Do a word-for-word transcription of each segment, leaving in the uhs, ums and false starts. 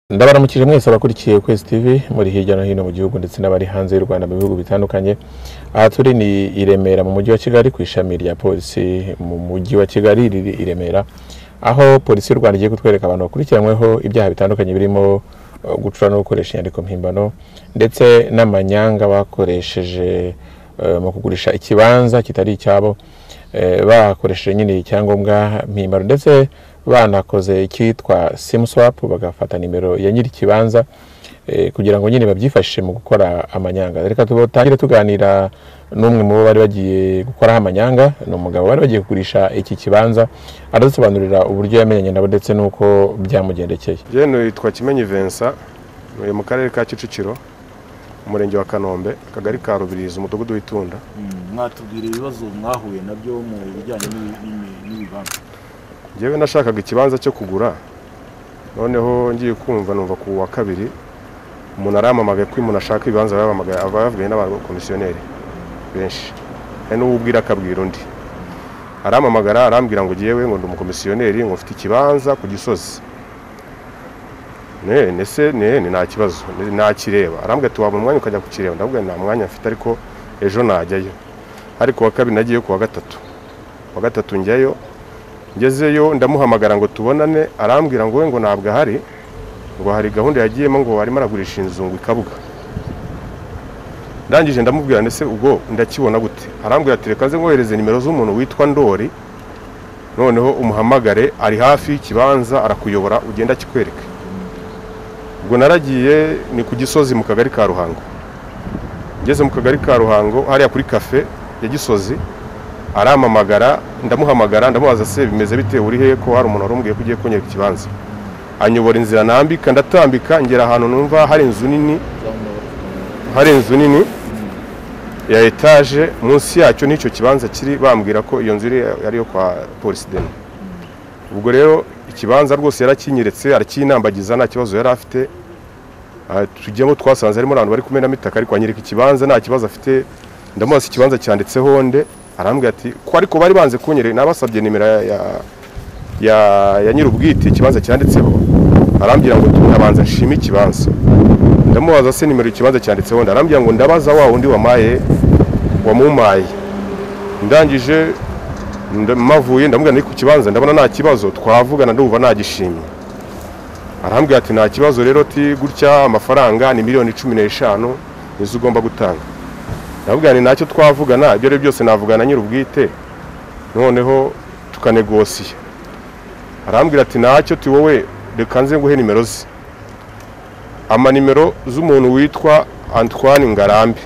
Ndabaramukije mwese abakurikiye Kwezi T V muri hirya no hino mu gihugu ndetse n'abari hanze y'u Rwanda mu bihugu bitandukanye. Aha turi ni i Remera mu mujyi wa Kigali ku ishami rya polisi mu mujyi wa Kigali riri i Remera, aho polisi y'u Rwanda igiye kutwereka abantu bakurikiranyweho ibyaha bitandukanye birimo gucura no gukoresha inyandiko mpimbano ndetse n'amanyanga bakoresheje uh, mu kugurisha ikibanza kitari icyabo, uh, bakoresheje nyine icyangombwa mpimbano ndetse banakoze ikitwa sim swap bagafata nimero ya nyiri kibanza eh, kugira ngo nyine babyifashishe mu gukora amanyanga. Reka tubotangire tuganira n'umwe mu bari bagiye gukora amanyanga, no mugabo bari bagiye kugurisha iki kibanza, aradusobanurira uburyo yamenyanye nabo ndetse nuko byamugendekeye. Je no yitwa Kimenyi Vincent, no mu karere ka Kicukiro, umurenge wa Kanombe, kagari ka Rubirizi, umudugudu w'Itunda. Mwatubwira ibibazo mwahuye nabyo mu bijyanye n'ibibanza. Jewe nashakaga ikibanza cyo kugura, noneho ngiye kumva numva ku wa kabiri umuntu aramamagaye ko umuntu ashaka ibibanza babamagaye abavuye n'abakomisiyoneri benshi, he n'ubwira akabwira undi aramamagara arambwira ngo giyewe ngo ndi umukomisiyoneri ngo mfite ikibanza ku Gisozi. Ne nese ne nta kibazo nta kireba, arambwira ati waba umwanya ukajya kukireba, ndabwira nta mwanya mfite ariko ejo najyayo. Ariko wa kabiri nagiye ku wa gatatu, wa gatatu njyayo, ngezeyo ndamuhamagara ngo tubonane, arambwira ngo we ngo ntabwo ahari, ngo hari gahunda yagiyemo ngo arimo aragurisha inzu ngo ikabuga. Ndangije ndamubwira nese ubwo ndakibona gute, arambwira ati reka nze ngohereze nimero z'umuntu witwa Ndori, noneho umuhamagare ari hafi ikibanza arakuyobora ugenda kikwereka. Ubwo naragiye ni ku Gisozi mu kagari ka Ruhango. Ngeze mu kagari ka Ruhango hariya kuri cafe ya Gisozi, aramamagara ndamuhamagara ndamubaza se bimeze bite uri he ko hari umuntu warumbwiye ko ugiye kunyereka ikibanza. Anyobora inzira nambika ndatambika ngera ahantu numva hari inzu nini, hari inzu nini ya etage, munsi yacyo n'icyo kibanza kiri, bambwira ko iyo nzu yari yo kwa polisi deni. Ubwo rero ikibanza rwose yarakinyeretse arakinambagiza nta kibazo yari afite. Tujyemo twasanze harimo abantu bari kumena mitaka ariko anyereka ikibanza nta kibazo afite. Ndamubaza ikibanza cyanditseho nde, arambwira ati ko ariko bari banze kunyere nabasabye nimero ya ya ya nyirubwite ikibanza cyanditseho, arambwira ngo tunabanza nshime ikibanza. Ndamubaza se nimero ikibanza cyanditseho, ndarambwira ngo ndabaza wa undi wamaye wamumaye. Ndangije ndamavuye ndamubwira ni ku kibanza ndabona nta kibazo twavugana ndumva nagishimye. Arambwira ati nta kibazo rero ti gutya amafaranga ni miliyoni cumi n'eshanu nizo ugomba gutanga. Ndabwira ni nacyo twavugana, ibyo rero byose navugana nyirubwite noneho tukanegosiye. Arambwira ati nacyo ti wowe reka nze nguhe nimero ze, ama nimero z'umuntu witwa Antoine Ngarambe.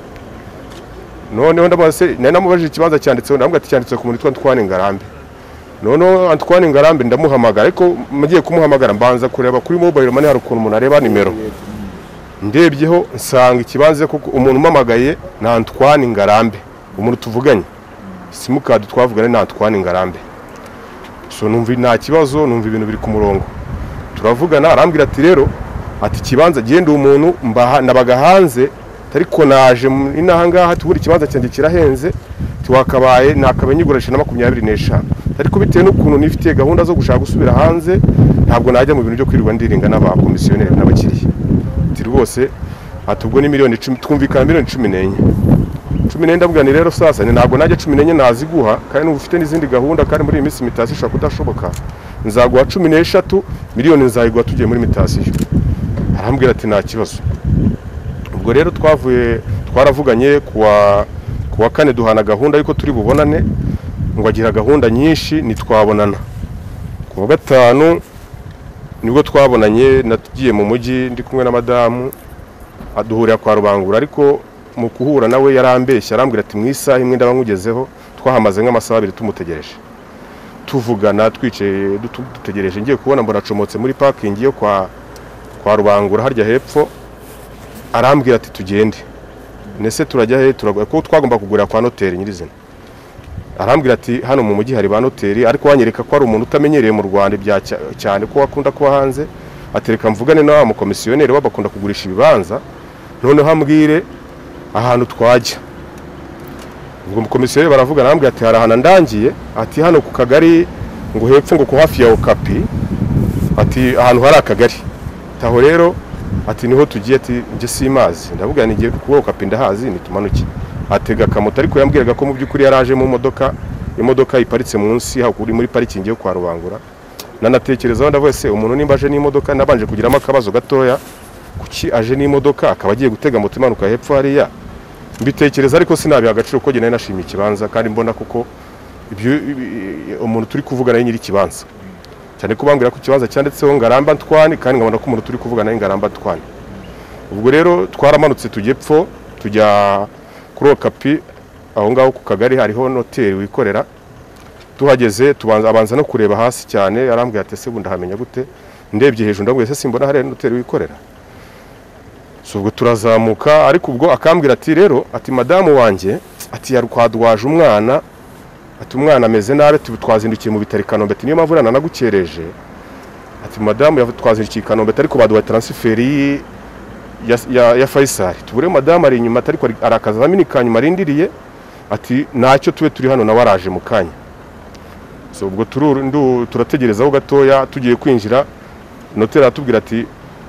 Noneho ndabaza se nari namubajije ikibanza cyanditseho, ndambwira ati cyanditse ku muntu witwa Antoine Ngarambe. Noneho Antoine Ngarambe ndamuhamagara, ariko mugiye kumuhamagara mbanza kureba kuri mobile money hari ukuntu umuntu areba nimero. Ndebyeho nsanga ikibanza kuko umuntu umamagaye na Antoine Ngarambe, umuntu tuvuganye simukadi twavugana na Antoine Ngarambe. So numva nta kibazo, numva ibintu biri ku murongo turavugana. Arambwira ati rero ati kibanza genda umuntu mbaha nabaga hanze ariko naje inaha ngaha tubura ikibanza cyanjye kirahenze, tiwakabaye nakabenyigurisha na makumyabiri n'eshanu, ariko bitewe n'ukuntu nifite gahunda zo gushaka gusubira hanze ntabwo najya mu bintu byo kwirirwa ndiringa n'abakomisiyoneri n'abakiriya. Ati rwose ati ubwo ni miliyoni icumi, twumvikana miliyoni cumi n'enye. cumi n'enye ndabwira ni rero sasa ni ntabwo najya cumi n'enye naziguha, kandi n'ufite n'izindi gahunda, kandi muri iyi minsi mitasi ishobora kudashoboka, nzaguha cumi n'eshatu miliyoni nzayiguha tugiye muri mitasiyo. Arambwira ati nta kibazo. Ubwo rero twavuye twaravuganye kuwa kuwa kane duhana gahunda yuko turi bubonane, ngo agira gahunda nyinshi nitwabonana. Kuwa gatanu nibwo twabonanye, natugiye mu mujyi ndi kumwe na madamu aduhurira kwa Rubangura, ariko mu kuhura nawe yarambeshya arambwira ati mwisa imwe ndabankugezeho. Twahamaze nk'amasaha abiri tumutegereje tuvugana twicaye dutegereje, ngiye kubona mbona acomotse muri parking yo kwa kwa Rubangura harya hepfo. Arambwira ati tugende, nese turajya he turagwa ko twagomba kugura kwa noteri nyirizina. Arambwira ati hano mu mujyi hari ba noteri, ariko wanyereka ko ari umuntu utamenyereye mu Rwanda bya cyane ko wakunda kuba hanze. Atereka mvugane na wa mukomisiyoneri wabakunda kugurisha ibibanza, noneho hambwire ahantu twajya. Ubwo umukomisiyoneri baravugana, arambwira ati hari ahantu ndangiye, ati hano ku kagari ngo hepfo ngo ku hafi ya Okapi, ati ahantu hari akagari ati aho rero ati niho tugiye, ati nje simazi. Ndavuga nigiye kuboka pinda hazi nitumanuke. Atega kamoto ariko yambwiraga ko mu byukuri yaraje mu modoka, imodoka iparitse munsi hakuri muri parking yo kwa Rubangura. Nanatekerezaho ndavuye se umuntu nimba aje n'imodoka nabanje kugiramo akabazo gatoya, kuki aje n'imodoka akaba agiye gutega moto imanuka hepfo hariya. Mbitekereza ariko sinabiha agaciro ko gene nashimye ikibanza kandi mbona kuko ibyo umuntu turi kuvugana nyiri ikibanza. Cyane kubambwira ko ikibanza cyanditseho Ngaramba Ntwani kandi ngabona ko umuntu turi kuvugana Ngaramba Ntwani. Ubwo rero twaramanutse tujyepfo tujya kuri Okapi, aho ngaho ku Kagari hariho hoteli wikorera. Tuhageze tubanza abanza no kureba hasi cyane, yarambwiye ati se bunda hamenya gute, ndebye hejuru ndabwiye se simbona hari hoteli wikorera. So ubwo turazamuka ariko ubwo akambwira ati rero ati madamu wanje ati yarukwadwaje umwana, ati umwana ameze nabi, twazindukiye mu bitari Kanombe, ati niyo mpamvu rana nagukereje. Ati madamu yatwazindukiye Kanombe ariko baduha transferi ya, ya, ya Faisal. Tubure madamu ari inyuma ariko arakaza mini kanyuma rindiriye, ati nacyo tube turi hano na waraje mu kanya. So ubwo tururu turategerezaho gatoya, tugiye kwinjira notera atubwira ati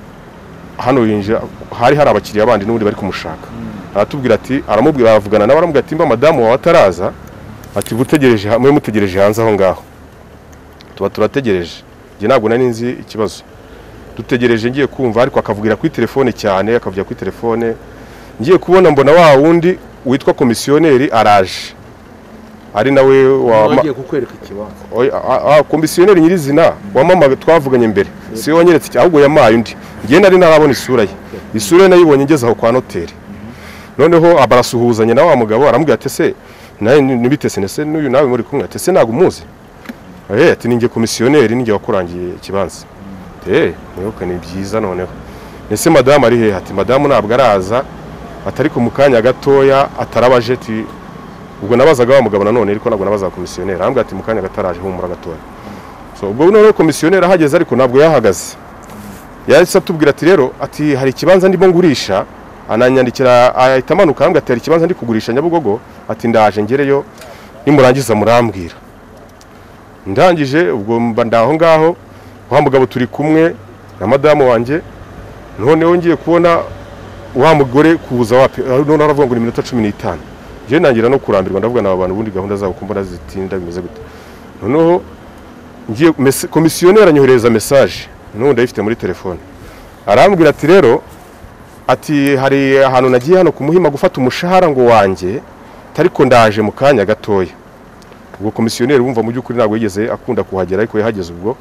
hano yinjira hari hari abakiriya bandi n'undi bari kumushaka. Aratubwira ati aramubwira avugana nawe aramubwira ati mba madamu wawe ataraza, ati gutegereje hamwe mutegereje hanze aho ngaho. Tuba turategereje. Nge ntabwo nari nzi ikibazo. Dutegereje ngiye kumva ariko akavugira kuri telefone cyane, akavugira kuri telefone. Ngiye kubona mbona wa wundi witwa komisiyoneri araje. Ari nawe wagiye kukwereka ikibanza. Ah, komisiyoneri nyirizina wamama twavuganye mbere. Si yo wanyeretse iki ahubwo yamaye undi. Ngiye nari narabona isura ye. Isura ye nayibonye ngeze aho kwa noteri. Noneho abarasuhuzanye na wa mugabo aramubwira ati se naye nibitese nese n'uyu nawe muri kumwe, ati se nago umuzi. Eh ati ninge komisiyoneri ninge wakurangiye ikibanza. Eh niyoka ni byiza noneho. Nese madamu ari he? Ati madamu ntabwo araza, atari ku mukanya gatoya atarabaje. Ati ubwo nabazaga wa mugabo nanone ariko ntabwo nabaza komisiyoneri. Arambwira ati mukanya gataraje humura gatoya. So ubwo none komisiyoneri ahageze ariko ntabwo yahagaze. Yahise atubwira ati rero ati hari ikibanza ndimo ngurisha, ananyandikira ahita amanuka arambwira ati hari ikibanza ndi kugurisha Nyabugogo, ati ndaje ngereyo nimurangiza murambwira. Ndangije ubwo mba ndaho ngaho, wa mugabo turi kumwe na madamu wanje. Noneho ngiye kubona wa mugore kuza wapi, none aravuga ngo ni minota cumi n'itanu. Je nangira no kurambirwa ndavuga na abantu bundi gahunda zabo kumbona zitinda bimeze gute. Noneho ngiye komisiyoneri anyohereza message, none ndayifite muri telefone. Arambwira ati rero ati hari ahantu nagiye hano kumuhima gufata umushahara ngo wanje, tariko ndaje mu kanya gatoya. Ubwo komisiyoneri wumva mu byukuri ntabwo yigeze akunda kuhagera ariko yahageze ubwo.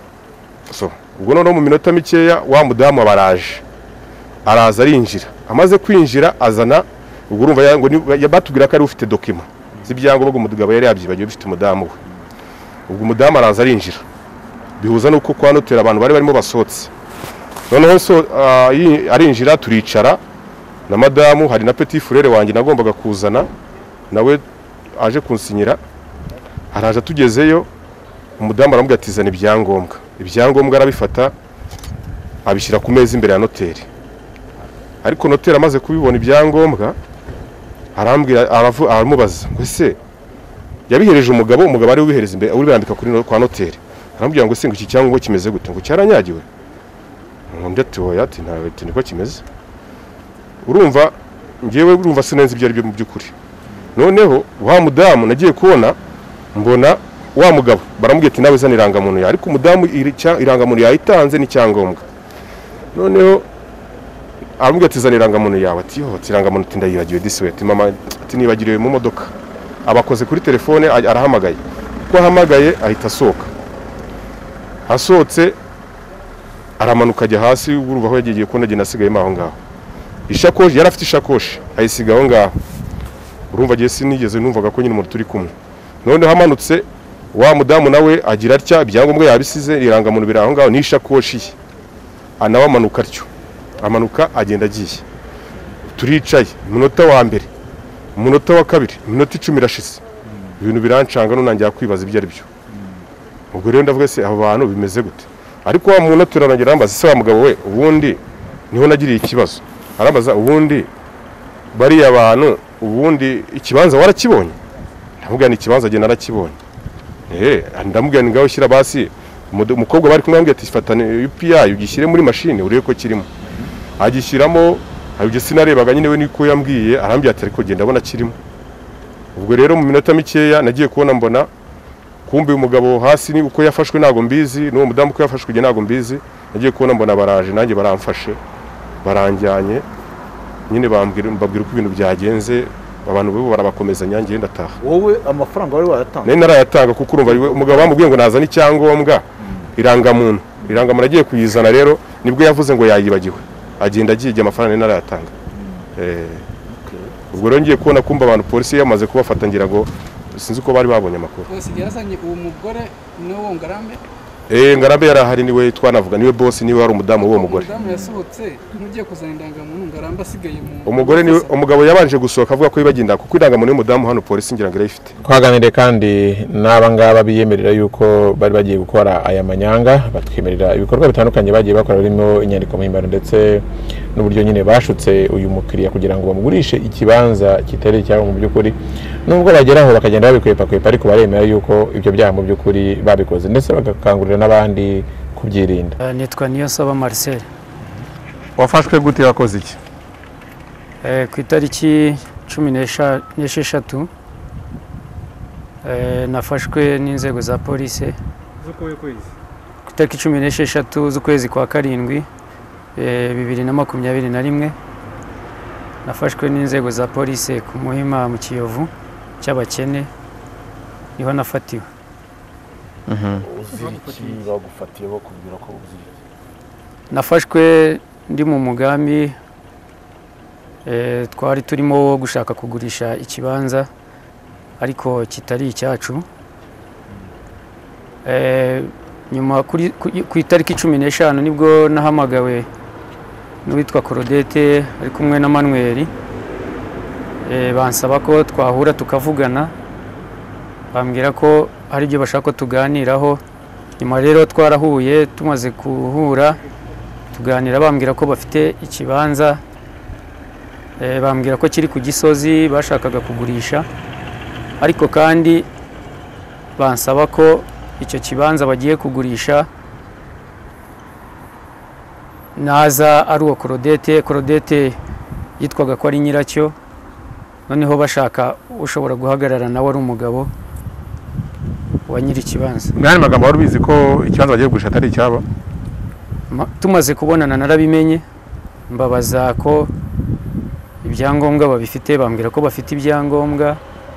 So ubwo none mu minota mikeya wa mudamu abaraje. Araza arinjira. Amaze kwinjira azana ubwo urumva ngo yabatubwira ko ari ufite document z'ibyango bwo umugabo yari yabyibagiye bifite umudamu we. Ubwo umudamu araza arinjira. Bihuza nuko kwa notera abantu bari barimo basotse. Noneho so uh, arinjira turicara na madamu, hari na petit frère wanjye nagombaga kuzana nawe aje kunsinyira. Araje tugezeyo umudamu aramubwira ati zana ibyangombwa. Ibyangombwa arabifata abishyira ku meza imbere ya noteri. Ariko noteri amaze kubibona ibyangombwa arambwira aramubaza ngo se yabihereje umugabo, umugabo ari ubihereza imbere uri birambika kuri kwa noteri. Arambwira ngo se ngo iki cyangombwa kimeze gute, ngo cyaranyagiwe. Ngombe atoya ati ntawe ati niko kimeze. Urumva ngewe urumva sinenze ibyo ari byo mu byukuri. Noneho wa mudamu nagiye kubona mbona wa mugabo baramubwiye ati nawe zana irangamuntu ya, ariko umudamu irangamuntu yayitanze ni cyangombwa. Noneho aramubwiye ati zana irangamuntu yawe, ati yo irangamuntu ati ndayibagiwe disi we, ati mama ati nibagiriwe mu modoka. Abakoze kuri telefone arahamagaye. Ko ahamagaye ahita asohoka. Asohotse aramanuka ajya hasi, uruva aho yagiye ko nagiye nasigaye maho ngaho. Ishakoshi yari afite ishakoshi ayisiga aho ngaho. Urumva giye sinigeze numvaga ko nyine umuntu turi kumwe. None hamanutse wa mudamu nawe agira atya ibyangombwa yabisize irangamuntu biri aho ngaho n'ishakoshi. Anawa manuka atyo. Amanuka agenda agiye. Turicaye umunota wa mbere, umunota wa kabiri, iminota icumi irashize. Ibintu birancanga no nanjye kwibaza ibyo ari byo. Ubwo rero ndavuga se abo bantu bimeze gute. Ariko wa muntu turangira ambaza se wa mugabo we ubundi niho nagiriye ikibazo. Arambaza ubundi bari abantu ubundi ikibanza warakibonye. Ndavuga ni ikibanza je narakibonye. Eh ndamubwira ngaho shyira basi umukobwa bari kumwe ambwiye ati fatane U P I ugishyire muri machine urebe ko kirimo agishyiramo aribyo sinarebaga nyine we niko yambwiye arambye ati ariko genda abona kirimo ubwo rero mu minota mikeya nagiye kubona mbona kumbe umugabo hasi ni uko yafashwe nago mbizi n'uwo mudamu ko yafashwe je nago mbizi nagiye kubona mbona baraje nanjye baramfashe baranjyanye nyine bambwira mbabwira uko ibintu byagenze abantu bo barabakomeza nyange ndataha wowe amafaranga wari wayatanga nari narayatanga kuko urumva umugabo bamubwiye ngo nazana icyangombwa irangamuntu irangamuntu agiye kuyizana rero nibwo yavuze ngo yayibagiwe agenda agiye amafaranga nari narayatanga eh ubwo rero ngiye kubona kumba abantu polisi yamaze kubafata ngira ngo sinzi ko bari babonye amakuru bose yarasanye uwo mugore n'uwo ngarambe eh ngarambe yarahari niwe twanavuga niwe boss niwe wari umudamu w'uwo mugore umudamu yasohotse mugiye kuzana indangamuntu ngarambe asigaye mu umugore ni umugabo yabanje gusohoka avuga ko yibagenda kuko irangamuntu y'umudamu hano polisi ngira ngo irayifite twaganire kandi n'aba ngaba biyemerera yuko bari bagiye gukora aya manyanga batwemerera ibikorwa bitandukanye bagiye bakora birimo inyandiko mpimbano ndetse n'uburyo nyine bashutse uyu mukiriya kugira ngo bamugurishe ikibanza kitari cyangwa mu by'ukuri nubwo bageraho bakagenda babikwepa kwepa ariko baremera yuko ibyo byaha mu by'ukuri babikoze ndetse bagakangurira n'abandi kubyirinda. Uh, nitwa Niyonsaba Marcel. Wafashwe gute yakoze iki? Eh ku itariki cumi n'esheshatu eh nafashwe n'inzego za police z'ukwezi kwezi. Ku itariki cumi n'esheshatu z'ukwezi kwa karindwi eh bibiri na makumyabiri na rimwe nafashwe n'inzego za police ku Muhima mu Kiyovu cy'abakene niho nafatiwe. Mhm. uziki bagufatiye bakubwira ko uziki Nafashwe ndi mu mugambi eh twari turimo gushaka kugurisha ikibanza ariko kitari icyacu. Eh nyuma kuri ku itariki cumi n'eshanu nibwo nahamagawe n'uwitwa Korodete ari kumwe na Manuel eh bansaba ko twahura tukavugana bambwira ko hari ibyo bashaka ko tuganiraho. Nyuma rero twarahuye tumaze kuhura tuganira bambwira ko bafite ikibanza eh bambwira ko kiri ku Gisozi bashakaga kugurisha ariko kandi bansaba ko icyo kibanza bagiye kugurisha naza ari uwo Korodete Korodete yitwaga ko ari nyiracyo noneho bashaka ushobora guhagarara nawe ari umugabo wa nyiri kibanza. Mwani magambo wari bizi ko ikibanza bagiye kugurisha atari icyabo? Tumaze kubonana narabimenye mbabaza ko ibyangombwa babifite bambwira ko bafite ibyangombwa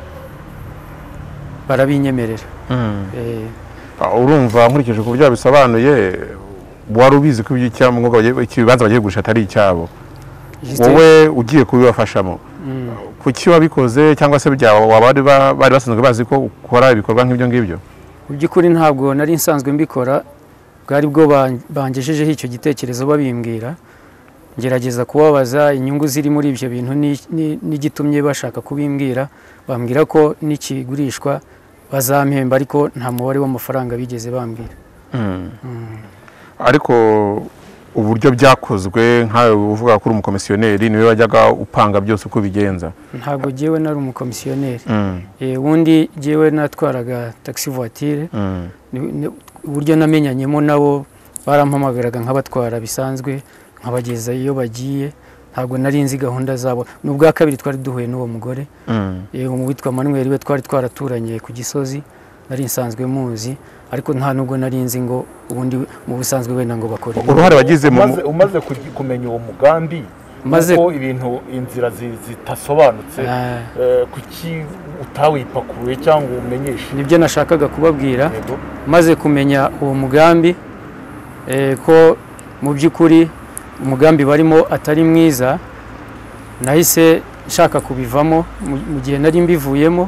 barabinyemerera. Mm. Eh urumva nkurikije ku byo bisobanuye wari ubizi ko icyamwuga ikibanza bagiye kugurisha atari icyabo wowe ugiye kubibafashamo. Mm. Kuki wabikoze cyangwa se byawe wabari bari basanzwe bazi ko ukora ibikorwa nk'ibyo ngibyo? By'ukuri ntabwo nari nsanzwe mbikora bwari bwo bangejejeho icyo gitekerezo babimbwira ngerageza kubabaza inyungu ziri muri ibyo bintu n'igitumye bashaka kubimbwira bambwira ko nikigurishwa bazampemba ariko nta mubare w'amafaranga bigeze bambwira. Mm. Mm. Ariko uburyo byakozwe nkawe uvuga ko uri umukomisiyoneri niwe wajyaga upanga byose uko bigenza? Ntabwo jewe nari umukomisiyoneri. Mm. Eh wundi jewe natwaraga taxi voiture. Mm. Uburyo namenyanyemo nabo barampamagaraga nk'abatwara bisanzwe nkabageza iyo bagiye ntabwo nari nzi gahunda zabo. Nubwa kabiri twari duhuye n'uwo mugore Mm. eh witwa Manuel we twari twaraturanye ku Gisozi nari nsanzwe muzi ariko nta nubwo nari nzi ngo ubundi mu busanzwe wenda ngo bakore. Uruhare wagize mu umaze umaze kumenya uwo mugambi maze ko ibintu inzira zitasobanutse eh kuki utawipakuye cyangwa umenyeshe? Nibyo nashakaga kubabwira. Yego. Maze kumenya uwo mugambi eh ko mu by'ukuri umugambi barimo atari mwiza nahise nshaka kubivamo mu gihe nari mbivuyemo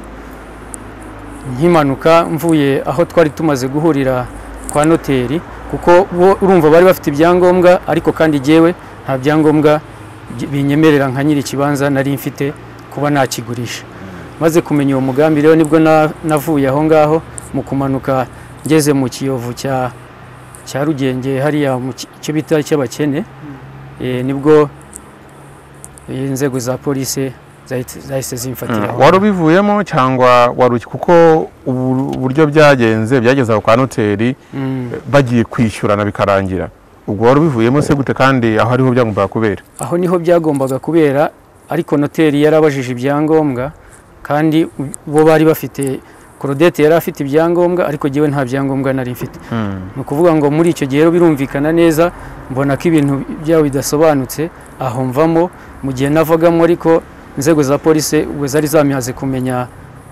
nkimanuka mvuye aho twari tumaze guhurira kwa noteri kuko urumva bari bafite ibyangombwa ariko kandi jewe nta byangombwa binyemerera nka nyiri kibanza nari mfite kuba nakigurisha. Maze kumenya uwo mugambi rero nibwo navuye aho ngaho mu kumanuka ngeze mu Kiyovu cya cya Rugenge hariya mu cyo bita cy'abakene. Eh nibwo inzego za police zahise zahise zimfatira aho. wari ubivuyemo cyangwa wari uki- kuko ubu- uburyo byagenze byageze aho kwa noteri Mm. bagiye kwishyurana bikarangira, ubwo wari ubivuyemo se gute kandi aho ariho byagombaga kubera? aho niho byagombaga kubera, ariko noteri yarabajije ibyangombwa kandi bo bari bafite, Claudette yari afite ibyangombwa ariko jyewe nta byangombwa nari mfite. Ni ukuvuga ngo muri icyo gihe rero birumvikana neza, mbona ko ibintu byabo bidasobanutse, aho mvamo mu gihe navagamo, ariko inzego za polisi ubwo zari zamihaze kumenya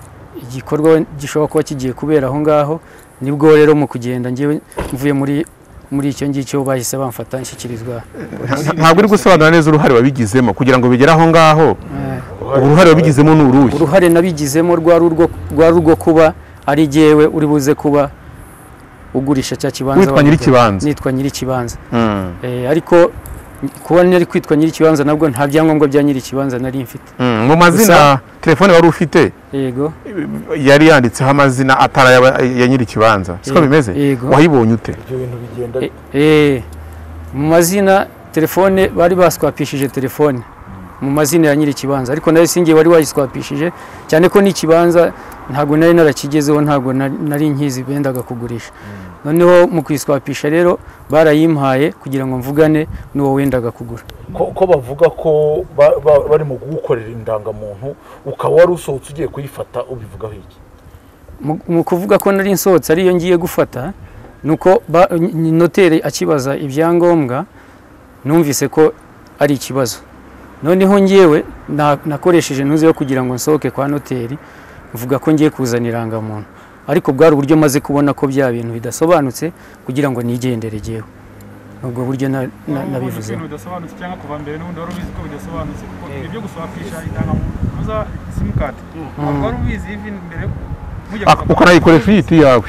igikorwa gishobora kuba kigiye kubera aho ngaho, nibwo rero mu kugenda njyewe mvuye muri muri icyo ngicyo bahise bamfata nshyikirizwa. Ntabwo uri gusobanura neza uruhare wabigizemo kugira ngo bigere aho ngaho. Uruhare wabigizemo ni uruhe? Uruhare nabigizemo rwari urwo rwari urwo kuba ari jyewe uri buze kuba ugurisha cya kibanza. Witwa nyiri kibanza. Nitwa nyiri kibanza. Eh, ariko kuba nari kwitwa nyiri kibanza nabwo nta byangombwa bya nyiri kibanza nari mfite. Mu mazina telefone wari ufite Yego. yari yanditseho amazina atara ya nyiri kibanza, siko bimeze? Yego. Wayibonye ute? ibyo bintu bigenda Eh, eh, mu mazina telefone bari baswapishije telefone mu mazina ya nyiri kibanza, ariko nayo singiye wari wayiswapishije, cyane ko n'ikibanza ntago nari narakigezeho, ntago nari nari nkizi bendaga kugurisha. Noneho mu kwiswapisha rero barayimpaye kugira ngo mvugane n'uwo wendaga kugura. ko ko bavuga ko ba- ba- bari mu gukorera indangamuntu, ukaba wari usohotse ugiye kuyifata, ubivugaho iki? Mu- mu kuvuga ko nari nsohotse ariyo ngiye gufata, nuko ba- n- noteri akibaza ibyangombwa numvise ko ari ikibazo. Noneho ngewe na- nakoresheje ntuze yo kugira ngo nsohoke kwa noteri, mvuga ko ngiye kuzana irangamuntu, ariko bwari uburyo maze kubona ko bya bintu bidasobanutse kugira ngo nigendere jyewe. Ubwo buryo na- na- nabivuze. Ibintu bidasobanutse cyangwa kuva mbere n'ubundi wari ubizi ko bidasobanutse, kuko ibyo guswapisha indangamuntu za simukadi ntabwo wari ubizi even mbere mujya Ah, ukanayikoresha uyita iyawe.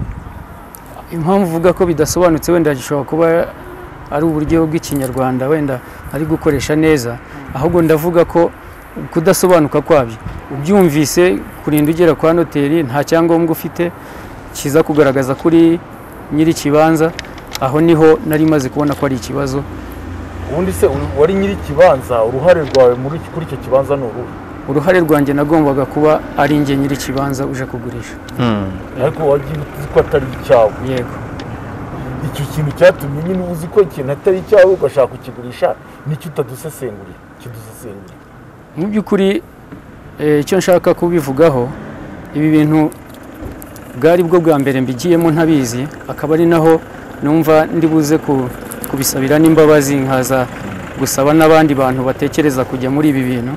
Impamvu uvuga ko bidasobanutse wenda gishobora kuba ari uburyo bw'ikinyarwanda wenda ari gukoresha neza, ahubwo ndavuga ko kudasobanuka kwabyo ubyumvise kurinda ugera kwa noteri nta cyangombwa ufite kiza kugaragaza kuri nyiri kibanza, aho niho nari maze kubona ko ari ikibazo. Ubundi se uri- wari nyiri kibanza, uruhare rwawe muri kuri icyo kibanza ni uruhe? Uruhare rwanjye nagombaga kuba ari njye nyiri kibanza uje kugurisha. Ariko wagiye uzi ko atari icyawe. Yego. Icyo kintu cyatumye nyine uzi ko ikintu atari icyawe ugashaka kukigurisha, nicyo utadusesengurira, kidusesengurira. Mu by'ukuri eh, icyo nshaka kubivugaho, ibi bintu bwari bwo bwa mbere mbigiyemo ntabizi, akaba ari naho numva ndi buze ku- kubisabira n'imbabazi, nkaza gusaba n'abandi bantu batekereza kujya muri ibi bintu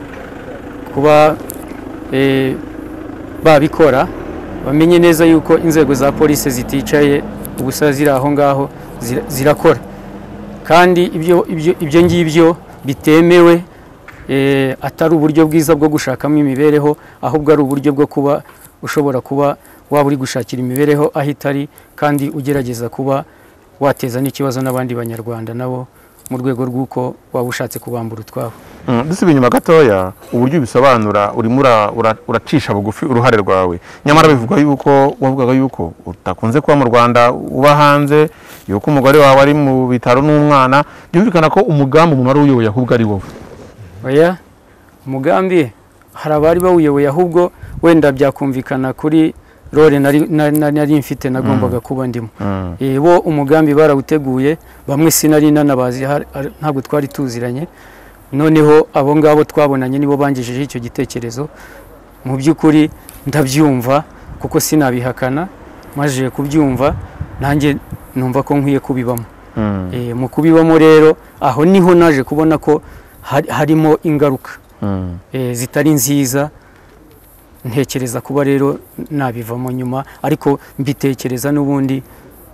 kuba eh, babikora, bamenye neza yuko inzego za polisi ziticaye ubusa ziri aho ngaho, zira- zirakora kandi ibyo ibyo ibyo ngibyo bitemewe, eh, atari uburyo bwiza bwo gushakamo imibereho, ahubwo ari uburyo bwo kuba ushobora kuba waba uri gushakira imibereho aho itari, kandi ugerageza kuba wateza n'ikibazo n'abandi banyarwanda nabo mu rwego rw'uko waba ushatse kubambura utwabo. Dusubiye inyuma gatoya, uburyo ubisobanura urimo ura- ura- uracisha bugufi uruhare rwawe, nyamara bivuga yuko wavugaga yuko utakunze kuba mu Rwanda, uba hanze, yuko umugore wawe ari mu bitaro n'umwana, byumvikana ko umugambi umuntu wari uyoboye ahubwo ari wowe. Oya, umugambi hari abari bawuyoboye, ahubwo wenda byakumvikana kuri role nari na- na- nari mfite nagombaga kuba ndimo. Eh, bo umugambi barawuteguye, bamwe sinari nanabazi, har- har- ntabwo twari tuziranye. Noneho abo ngabo twabonanye nibo bangejeje icyo gitekerezo. Mu by'ukuri ndabyumva kuko sinabihakana, maje kubyumva nanjye numva ko nkwiye kubibamo. Eh, mu kubibamo rero aho niho naje kubona ko hari- harimo ingaruka eh, zitari nziza, ntekereza kuba rero nabivamo nyuma, ariko mbitekereza n'ubundi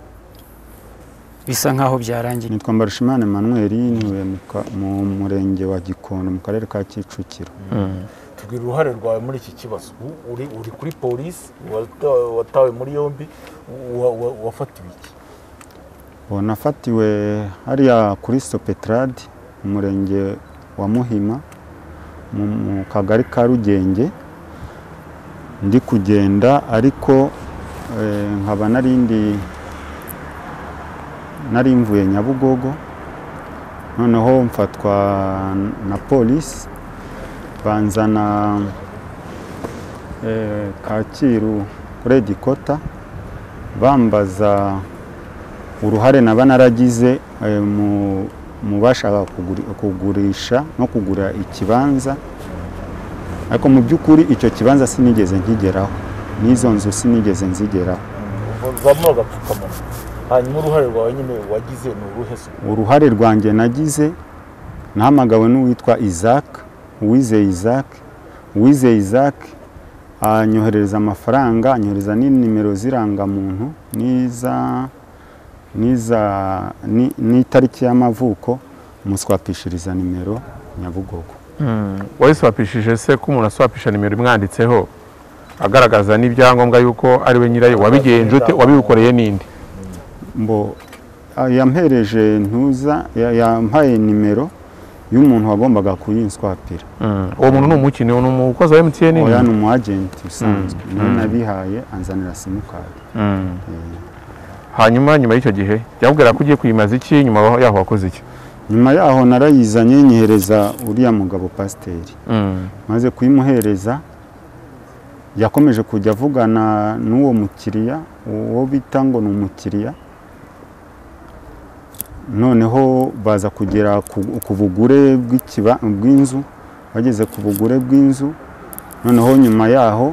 bisa nkaho byarangiye. Nitwa Mbarushimana Emmanuel, ntuye mu ka- mu murenge wa Gikondo mu karere ka Kicukiro. Tubwira uruhare rwawe muri iki kibazo. U- uri uri kuri polisi, wata- watawe muri yombi, wa- wa- wafatiwe iki? Ubu nafatiwe hariya kuri Sopetrade mu murenge wa Muhima mu mu kagari ka Rugenge, ndi kugenda ariko eh, nkaba narindi nari mvuye Nyabugogo, noneho mfatwa na polisi banzana eh, Kacyiru kuri Gikota bambaza uruhare naba naragize eh, mu mu bashaka kugurisha no kugura ikibanza, ariko mu by'ukuri icyo kibanza sinigeze nkigeraho, n'izo nzu sinigeze nzigeraho. Uzamuha agapfukamunwa, hanyuma uruhare rwawe nyine wagize ni uruhe se? Uruhare rwanjye nagize, nahamagawe n'uwitwa Isaac, Uwizeye Isaac. Uwizeye Isaac anyohereza amafaranga, anyohereza n'inimero z'irangamuntu n'iza niza n'itariki y'amavuko, muswapishiriza nimero Nyabugogo. Mm. Wayiswapishije se ko umuntu aswapisha nimero imwanditseho agaragaza n'ibyangombwa yuko ari we nyirayo, wabigenje ute, wabibukoreye ninde? Mbo yampereje ntuza, yampaye nimero y'umuntu wagombaga kuyinswapira. Mm. Uwo muntu n'umukini, ni umukozi wa M T N? Oya, ni umu agent usanzwe. Niwe nabihaye anzanira simukadi. Mm. Hanyuma nyuma y'icyo gihe yakubwira ko ugiye kuyimaza iki, nyuma yaho wakoze iki? Nyuma yaho narayizanye nyihereza uriya mugabo pasiteri. Mm. Maze kuyimuhereza yakomeje kujya avugana n'uwo mukiriya, uwo bita ngo ni umukiriya, noneho baza kugera ku bugure bw'inzu, bageze ku bugure bw'inzu, noneho nyuma yaho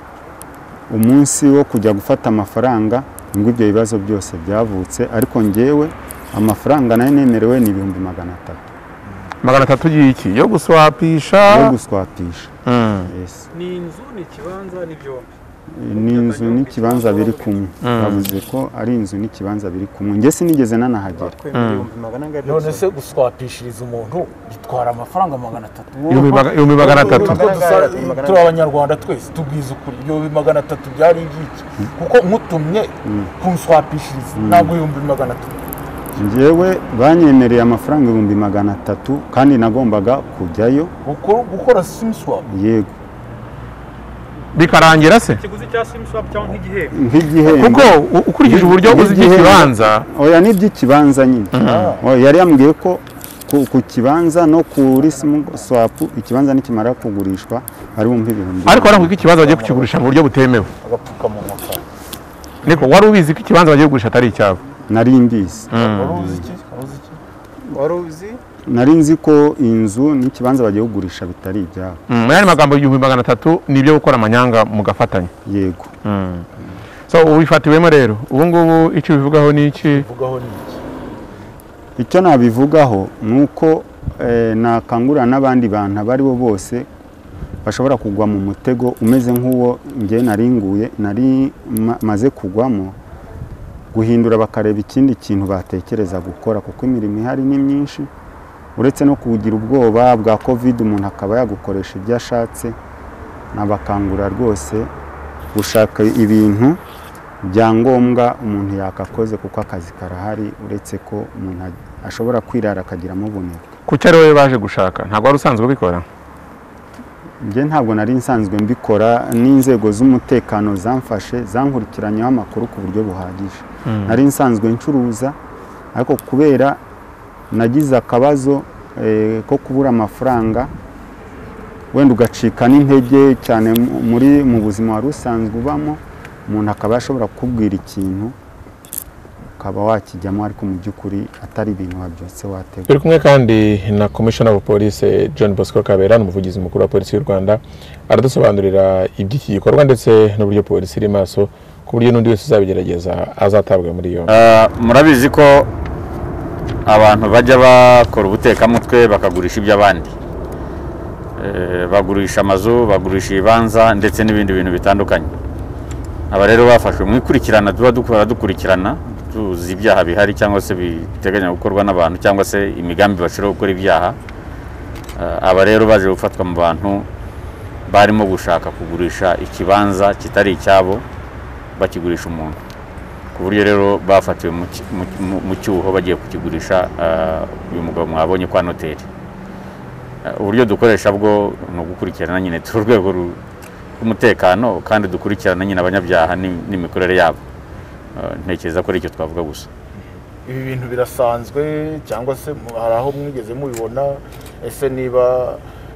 umunsi wo kujya gufata amafaranga ngo ibyo bibazo byose byavutse, ariko ngewe amafaranga nayo nemerewe ni ibihumbi magana atatu. Magana atatu y'iki? Yo guswapisha? Yo guswapisha. Mm. Yes. Ni inzu, ni kibanza, ni byombi. Ni inzu n'ikibanza biri kumwe. Bavuze ko ari inzu n'ikibanza biri kumwe. Nge sinigeze nanahagera. None se guswapishiriza umuntu bitwara amafaranga magana atatu? Ibihumbi magana atatu. Turi abanyarwanda twese tubwiza ukuri, ibihumbi magana atatu byari ibyiki? Kuko mutumye kunswapishiriza ntabwo ibihumbi magana atatu. Njyewe banyemereye amafaranga ibihumbi magana atatu kandi nagombaga kujyayo gukora sim swap. Yego. Bikarangira se? Ikiguzi cya sim swap cyangwa nk'igihembo? Nk'igihembo. Kuko ukurikije uburyo uzi ikibanza. Oya, ni iby'ikibanza nyine. Yari yambwiye ko ku kibanza no kuri sim swap ikibanza nikimara kugurishwa ari bumve ibihumbi. Ariko waravuga ko ikibanza bagiye kukigurisha mu buryo butemewe. Agapfukamunwa ka. Niko wari ubizi ko ikibanza bagiye kugurisha atari icyabo? Nari mbizi. Wari uzi iki? Wari uzi? Nari nzi ko inzu n'ikibanza bagiye kugurisha bitari ibyabo. Mu yandi magambo ibihumbi magana atatu nibyo gukora amanyanga mugafatanya. Yego. So ubifatiwemo rero, ubu ngubu icyo bivugaho ni iki? Bivugaho ni iki? Icyo nabivugaho nuko nakangurira n'abandi bantu abari bo bose bashobora kugwa mu mutego umeze nk'uwo nge naringuye nari maze kugwamo, guhindura bakareba ikindi kintu batekereza gukora, kuko imirimo ihari ni myinshi, uretse no kugira ubwoba bwa covid umuntu akaba yagukoresha ibyo ashatse. Nabakangura rwose gushaka ibintu byangombwa umuntu yakakoze, kuko akazi karahari, uretse ko umuntu ashobora kwirara akagiramo ubunebwe. Kuki ari wowe baje gushaka? Ntabwo wari usanzwe ubikora? Nge ntabwo nari nsanzwe mbikora, n'inzego z'umutekano zamfashe zankurikiranyeho amakuru ku buryo buhagije. Nari nsanzwe ncuruza, ariko kubera nagize akabazo ko kubura amafaranga, wenda ugacika n'intege cyane muri mu buzima wari usanzwe ubamo, umuntu akaba yashobora kukubwira ikintu ukaba wakijyamo, ariko mu by'ukuri atari ibintu wabyutse wategura. Turi kumwe kandi na Commissioner of Police John Bosco Kabera, n'umuvugizi mukuru wa Polisi y'u Rwanda, aradusobanurira iby'iki gikorwa ndetse n'uburyo polisi iri maso ku buryo n'undi wese uzabigerageza azatabwa muri yo. Murabizi ko abantu bajya bakora ubutekamutwe bakagurisha iby'abandi, bagurisha amazu, bagurisha ibibanza ndetse n'ibindi bintu bitandukanye. Aba rero bafashwe mu ikurikirana, tuba dukora dukurikirana tuzi ibyaha bihari cyangwa se biteganya gukorwa n'abantu cyangwa se imigambi bashobora gukora ibyaha. Aba rero baje gufatwa mu bantu barimo gushaka kugurisha ikibanza kitari icyabo, bakigurisha umuntu, ku buryo rero bafatiwe mu cyuho bagiye kukigurisha uyu mugabo mwabonye kwa noteri. Uburyo dukoresha bwo no gukurikirana nyine turi urwego rw'umutekano, kandi dukurikirana nyine abanyabyaha n'imikorere yabo. Ntekereza ko ari icyo twavuga gusa. Ibi bintu birasanzwe cyangwa se hari aho mwigeze mubibona? Ese niba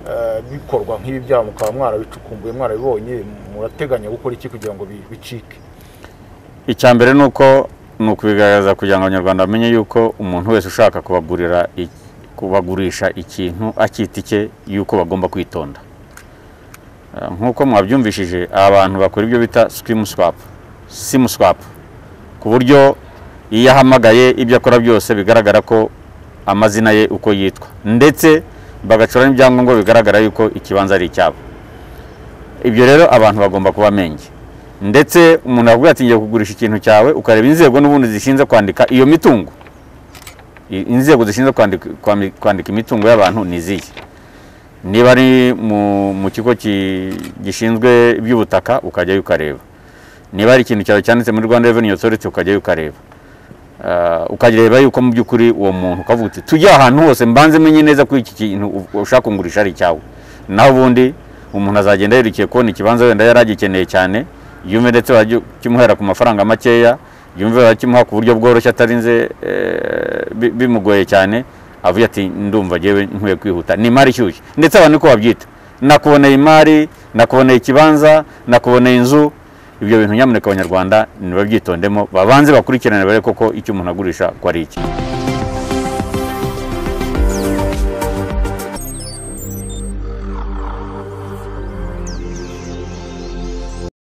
bikorwa nk'ibi byaha mukaba mwarabicukumbuye mwarabibonye murateganya gukora iki kugira ngo bicike? Icya mbere nuko ni ukubigaragaza kugira ngo abanyarwanda bamenye yuko umuntu wese ushaka kubagurira kubagurisha ikintu akita icye yuko bagomba kwitonda. Nk'uko mwabyumvishije abantu bakora ibyo bita sim swap sim swap ku buryo iyo ahamagaye ibyo akora byose bigaragara ko amazina ye uko yitwa ndetse bagacura n'ibyangombwa bigaragara yuko ikibanza ari icyabo. Ibyo rero abantu bagomba kuba menge, ndetse umuntu avuga ati ngiye kugurisha ikintu cyawe ukareba inzego n'ubundi zishinzwe kwandika iyo mitungo. Inzego zishinzwe kwandika kwandika imitungo y'abantu niziye. Niba ari mu kigo gishinzwe iby'ubutaka ukajya ukareba, niba ari ikintu cyawe cyanditse muri Rwanda Revenue Authority ukajya ukareba, ukareba yuko mu by'ukuri uwo muntu ukavuga uti tujya ahantu hose mbanze menye neza ko iki kintu ushaka kungurisha ari cyawe. Naho ubundi umuntu azagenda yerekeye kubona ikibanza wenda yaragikeneye cyane, yumve ndetse wakimuhera ku mafaranga makeya, yumve wakimuha ku buryo bworoshye atarinze bimugoye cyane, avuye ati ndumva jewe nkwiye kwihuta. Ni imari ishyushye ndetse abantu ko babyita, nakuboneye imari, nakuboneye ikibanza, nakuboneye inzu. Ibyo bintu nyamuneka abanyarwanda nibabyitondemo, babanze bakurikirane bare koko icyo umuntu agurisha ko ari iki.